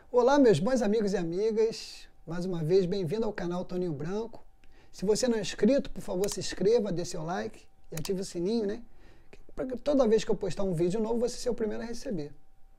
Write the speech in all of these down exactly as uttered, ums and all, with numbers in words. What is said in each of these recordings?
Olá, meus bons amigos e amigas, mais uma vez bem-vindo ao canal Toninho Branco. Se você não é inscrito, por favor se inscreva, dê seu like e ative o sininho, né? Para toda vez que eu postar um vídeo novo, você ser o primeiro a receber.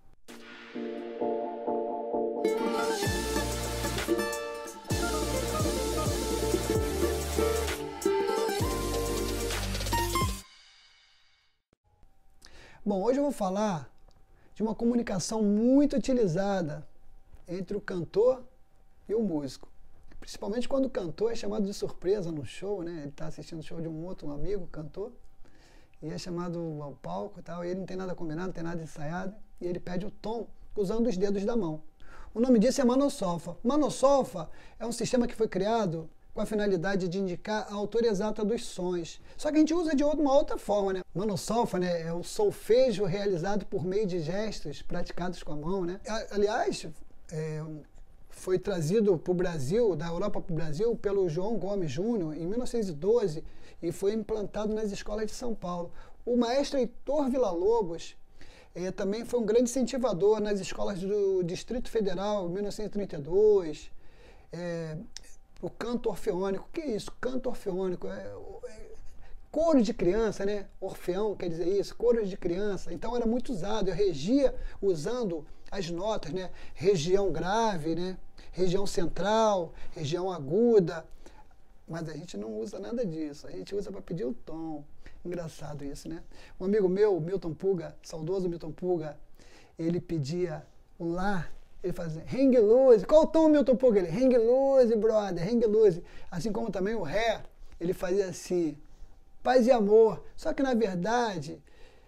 Bom, hoje eu vou falar de uma comunicação muito utilizada entre o cantor e o músico. Principalmente quando o cantor é chamado de surpresa no show, né? Ele está assistindo o show de um outro amigo, cantor, e é chamado ao palco e tal, e ele não tem nada combinado, não tem nada ensaiado, e ele pede o tom usando os dedos da mão. O nome disso é mano-solfa. Mano-solfa é um sistema que foi criado com a finalidade de indicar a altura exata dos sons. Só que a gente usa de uma outra forma, né? Mano-solfa, né, é o solfejo realizado por meio de gestos praticados com a mão, né? Aliás, é, foi trazido para o Brasil, da Europa para o Brasil, pelo João Gomes Júnior em mil novecentos e doze e foi implantado nas escolas de São Paulo. O maestro Heitor Villa-Lobos é, também foi um grande incentivador nas escolas do Distrito Federal, em mil novecentos e trinta e dois. É, o canto orfeônico. O que é isso? Canto orfeônico. É, é, coro de criança, né? Orfeão quer dizer isso, coro de criança. Então era muito usado. Eu regia usando as notas, né? Região grave, né? Região central, região aguda. Mas a gente não usa nada disso. A gente usa para pedir o tom. Engraçado isso, né? Um amigo meu, Milton Puga, saudoso Milton Puga, ele pedia o lá. Ele fazia hang loose. Qual o tom, Milton Puga? Ele, hang loose, brother, hang loose. Assim como também o ré, ele fazia assim, paz e amor. Só que, na verdade,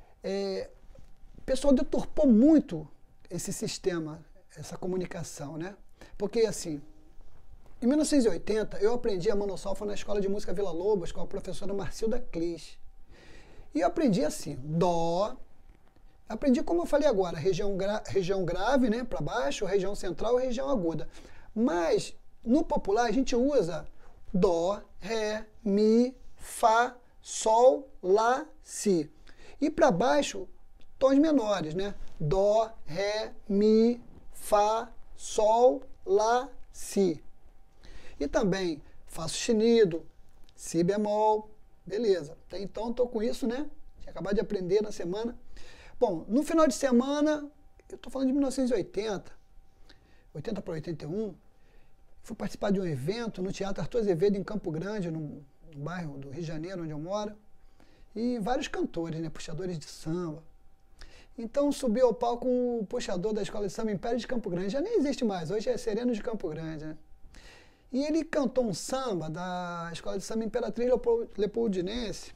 é, o pessoal deturpou muito esse sistema, essa comunicação, né? Porque, assim, em mil novecentos e oitenta, eu aprendi a mano-solfa na Escola de Música Villa-Lobos com a professora Marcilda Clis. E eu aprendi assim, dó. Aprendi como eu falei agora, região, gra região grave, né, para baixo, região central e região aguda. Mas, no popular, a gente usa dó, ré, mi, fá, sol, lá, si. E para baixo, tons menores, né? Dó, ré, mi, fá, sol, lá, si. E também fá sustenido, si bemol, beleza. Até então estou com isso, né? Tinha acabado de aprender na semana. Bom, no final de semana, eu estou falando de mil novecentos e oitenta, oitenta para oitenta e um, fui participar de um evento no Teatro Arthur Azevedo, em Campo Grande, no, no bairro do Rio de Janeiro, onde eu moro, e vários cantores, né, puxadores de samba. Então subi ao palco o puxador da Escola de Samba Império de Campo Grande, já nem existe mais, hoje é Sereno de Campo Grande, né? E ele cantou um samba da Escola de Samba Imperatriz Leopoldinense,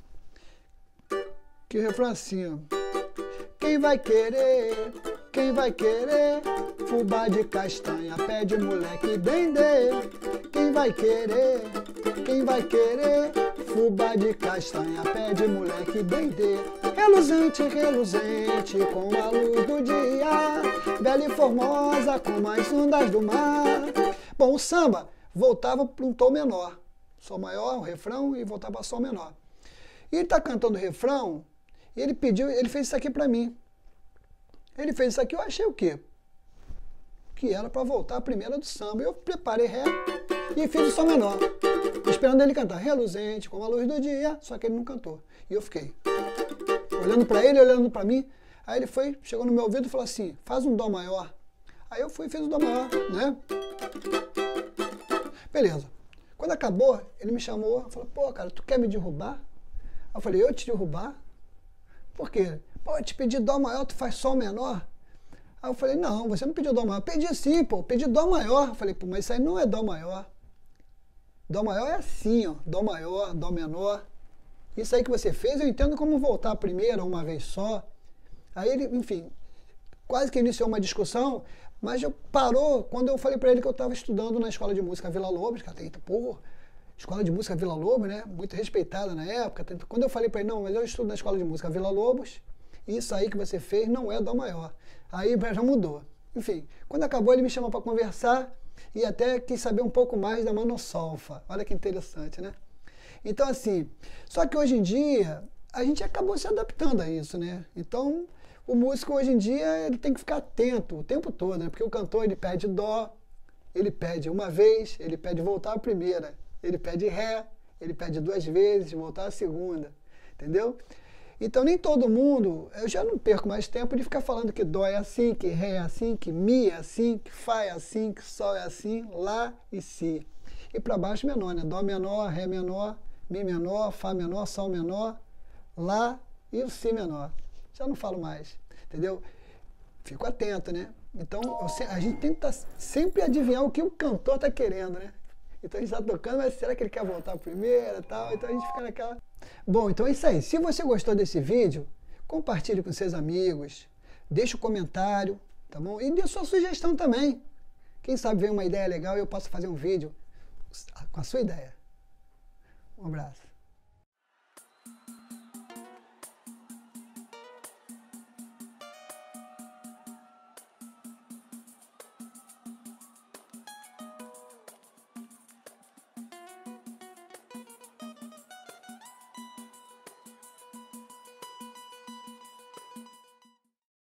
que o refrão é assim, ó. Quem vai querer, quem vai querer, fubá de castanha, pé de moleque dendê. Quem vai querer, quem vai querer, fubá de castanha, pé de moleque dendê. Reluzente, reluzente, com a luz do dia, bela e formosa, como as ondas do mar. Bom, o samba voltava para um tom menor, sol maior, o refrão, e voltava para sol menor. E ele está cantando o refrão, e ele pediu, ele fez isso aqui para mim. Ele fez isso aqui, eu achei o quê? Que era para voltar a primeira do samba. Eu preparei ré e fiz o sol menor, esperando ele cantar reluzente, como a luz do dia, só que ele não cantou. E eu fiquei olhando para ele, olhando para mim. Aí ele foi, chegou no meu ouvido e falou assim, faz um dó maior. Aí eu fui e fiz o dó maior, né? Beleza. Quando acabou, ele me chamou, falou, pô, cara, tu quer me derrubar? Aí eu falei, eu te derrubar? Por quê? Pô, eu te pedi dó maior, tu faz sol menor? Aí eu falei, não, você não pediu dó maior. Eu pedi sim, pô, pedi dó maior. Eu falei, pô, mas isso aí não é dó maior. Dó maior é assim, ó, dó maior, dó menor. Isso aí que você fez, eu entendo como voltar a primeira uma vez só. Aí ele, enfim, quase que iniciou uma discussão, mas eu parou quando eu falei para ele que eu estava estudando na Escola de Música Villa-Lobos, que até então, pô, Escola de Música Villa-Lobos, né, muito respeitada na época. Quando eu falei para ele, não, mas eu estudo na Escola de Música Villa-Lobos, isso aí que você fez não é dó maior. Aí já mudou. Enfim, quando acabou ele me chamou para conversar e até quis saber um pouco mais da mano-solfa. Olha que interessante, né? Então assim, só que hoje em dia a gente acabou se adaptando a isso, né? Então o músico hoje em dia ele tem que ficar atento o tempo todo, né? Porque o cantor ele pede dó, ele pede uma vez, ele pede voltar à primeira, ele pede ré, ele pede duas vezes, voltar à segunda, entendeu? Então nem todo mundo, eu já não perco mais tempo de ficar falando que dó é assim, que ré é assim, que mi é assim, que fá é assim, que sol é assim, lá e si. E para baixo menor, né? Dó menor, ré menor, mi menor, fá menor, sol menor, lá e o si menor. Já não falo mais, entendeu? Fico atento, né? Então eu, a gente tenta sempre adivinhar o que o cantor está querendo, né? Então a gente está tocando, mas será que ele quer voltar a primeira e tal? Então a gente fica naquela... Bom, então é isso aí. Se você gostou desse vídeo, compartilhe com seus amigos, deixe um comentário, tá bom? E dê sua sugestão também. Quem sabe vem uma ideia legal e eu posso fazer um vídeo com a sua ideia. Um abraço.